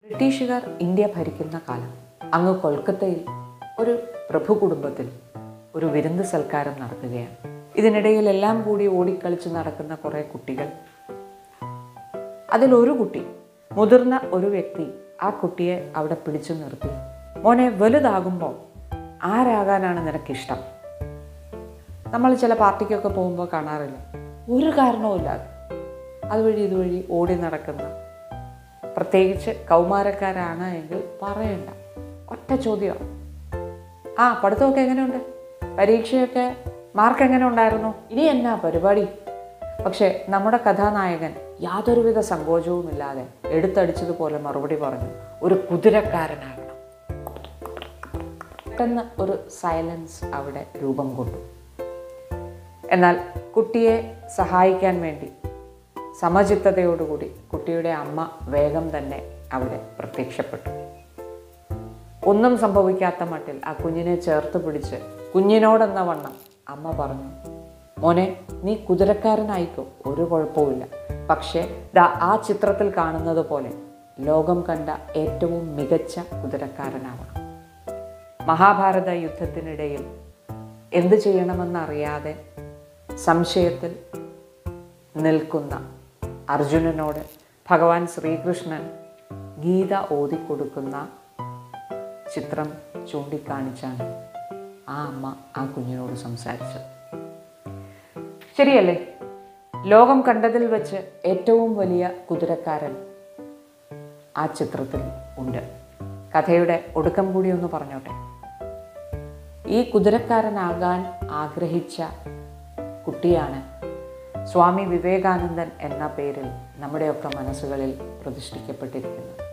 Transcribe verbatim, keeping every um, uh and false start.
ബ്രിട്ടീഷുകാർ ഇന്ത്യ ഭരിക്കുന്ന കാലം അങ്ങ് കൊൽക്കത്തയിൽ ഒരു പ്രഭു കുടുംബത്തിൽ ഒരു വിരുന്ന് സൽക്കാരം നടക്കുകയാണ്. ഇതിനിടയിൽ എല്ലാം കൂടി ഓടിക്കളിച്ച് നടക്കുന്ന കുറേ കുട്ടികൾ. അതിലൊരു കുട്ടി, മുതിർന്ന ഒരു വ്യക്തി ആ കുട്ടിയെ അവിടെ പിടിച്ചു നിർത്തി, മോനെ, വലുതാകുമ്പോൾ ആരാകാനാണ് നിനക്കിഷ്ടം? നമ്മൾ ചില പാർട്ടിക്കൊക്കെ പോകുമ്പോൾ കാണാറില്ല, ഒരു കാരണവുമില്ലാതെ അതുവഴി ഇതുവഴി ഓടി നടക്കുന്ന, പ്രത്യേകിച്ച് കൗമാരക്കാരാണ് എങ്കിൽ പറയണ്ട, ഒറ്റ ചോദ്യമാണ്, ആ പഠിത്തമൊക്കെ എങ്ങനെയുണ്ട്, പരീക്ഷയൊക്കെ മാർക്ക് എങ്ങനെ ഉണ്ടായിരുന്നു, ഇനി എന്നാ പരിപാടി? പക്ഷേ നമ്മുടെ കഥാനായകൻ യാതൊരുവിധ സങ്കോചവുമില്ലാതെ എടുത്തടിച്ചതുപോലെ മറുപടി പറഞ്ഞു, ഒരു കുതിരക്കാരനാകണം. പെട്ടെന്ന് ഒരു സൈലൻസ് അവിടെ രൂപം കൊണ്ടു. എന്നാൽ കുട്ടിയെ സഹായിക്കാൻ വേണ്ടി സമചിത്തതയോടുകൂടി കുട്ടിയുടെ അമ്മ വേഗം തന്നെ അവിടെ പ്രത്യക്ഷപ്പെട്ടു. ഒന്നും സംഭവിക്കാത്ത മട്ടിൽ ആ കുഞ്ഞിനെ ചേർത്ത് പിടിച്ച് കുഞ്ഞിനോടെന്ന വണ്ണം അമ്മ പറഞ്ഞു, മോനെ, നീ കുതിരക്കാരനായിക്കോ, ഒരു കുഴപ്പവുമില്ല. പക്ഷേ ദാ ആ ചിത്രത്തിൽ കാണുന്നത് പോലെ ലോകം കണ്ട ഏറ്റവും മികച്ച കുതിരക്കാരനാവണം. മഹാഭാരത യുദ്ധത്തിനിടയിൽ എന്ത് ചെയ്യണമെന്നറിയാതെ സംശയത്തിൽ നിൽക്കുന്ന അർജുനനോട് ഭഗവാൻ ശ്രീകൃഷ്ണൻ ഗീത ഓതിക്കൊടുക്കുന്ന ചിത്രം ചൂണ്ടിക്കാണിച്ചാണ് ആ അമ്മ ആ കുഞ്ഞിനോട് സംസാരിച്ചത്. ശരിയല്ലേ? ലോകം കണ്ടതിൽ വെച്ച് ഏറ്റവും വലിയ കുതിരക്കാരൻ ആ ചിത്രത്തിൽ ഉണ്ട്. കഥയുടെ ഒടുക്കം കൂടി ഒന്ന് പറഞ്ഞോട്ടെ. ഈ കുതിരക്കാരനാകാൻ ആഗ്രഹിച്ച കുട്ടിയാണ് സ്വാമി വിവേകാനന്ദൻ എന്ന പേരിൽ നമ്മുടെയൊക്കെ മനസ്സുകളിൽ പ്രതിഷ്ഠിക്കപ്പെട്ടിരിക്കുന്നത്.